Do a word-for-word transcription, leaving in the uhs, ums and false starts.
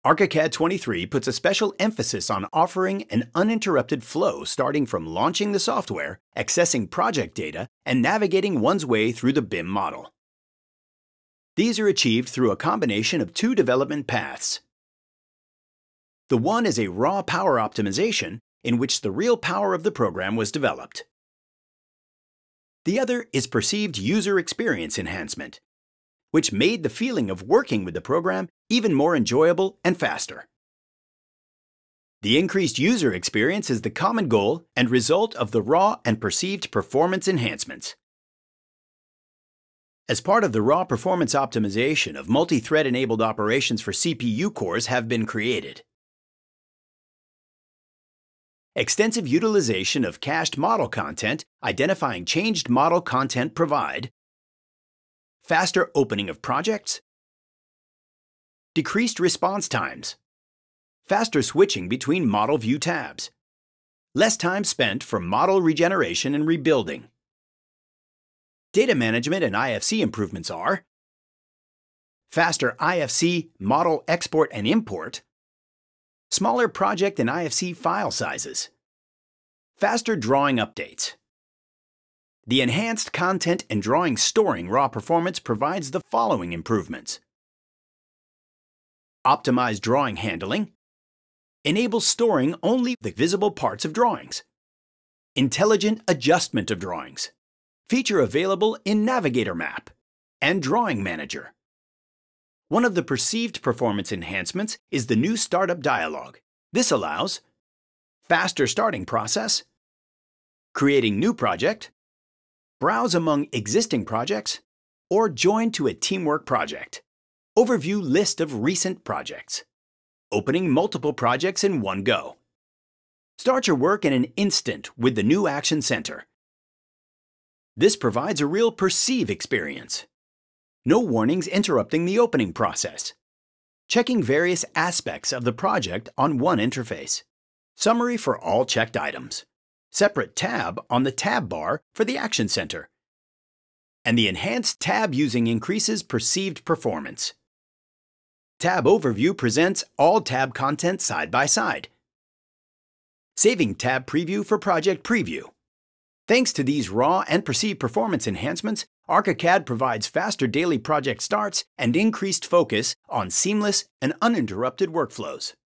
ARCHICAD twenty-three puts a special emphasis on offering an uninterrupted flow starting from launching the software, accessing project data, and navigating one's way through the B I M model. These are achieved through a combination of two development paths. The one is a raw power optimization, in which the real power of the program was developed. The other is perceived user experience enhancement, which made the feeling of working with the program even more enjoyable and faster. The increased user experience is the common goal and result of the raw and perceived performance enhancements. As part of the raw performance optimization of multi-thread enabled operations for C P U cores have been created. Extensive utilization of cached model content, identifying changed model content provide faster opening of projects, decreased response times, faster switching between model view tabs, less time spent for model regeneration and rebuilding. Data management and I F C improvements are faster I F C model export and import, smaller project and I F C file sizes, faster drawing updates. The enhanced content and drawing storing raw performance provides the following improvements. Optimized drawing handling, enables storing only the visible parts of drawings. Intelligent adjustment of drawings, feature available in Navigator Map and Drawing Manager. One of the perceived performance enhancements is the new startup dialog. This allows faster starting process, creating new project, browse among existing projects, or join to a teamwork project. Overview list of recent projects. Opening multiple projects in one go. Start your work in an instant with the new Action Center. This provides a real perceive experience. No warnings interrupting the opening process. Checking various aspects of the project on one interface. Summary for all checked items. Separate tab on the tab bar for the Action Center. And the enhanced tab using increases perceived performance. Tab Overview presents all tab content side by side. Saving tab preview for project preview. Thanks to these raw and perceived performance enhancements, ARCHICAD provides faster daily project starts and increased focus on seamless and uninterrupted workflows.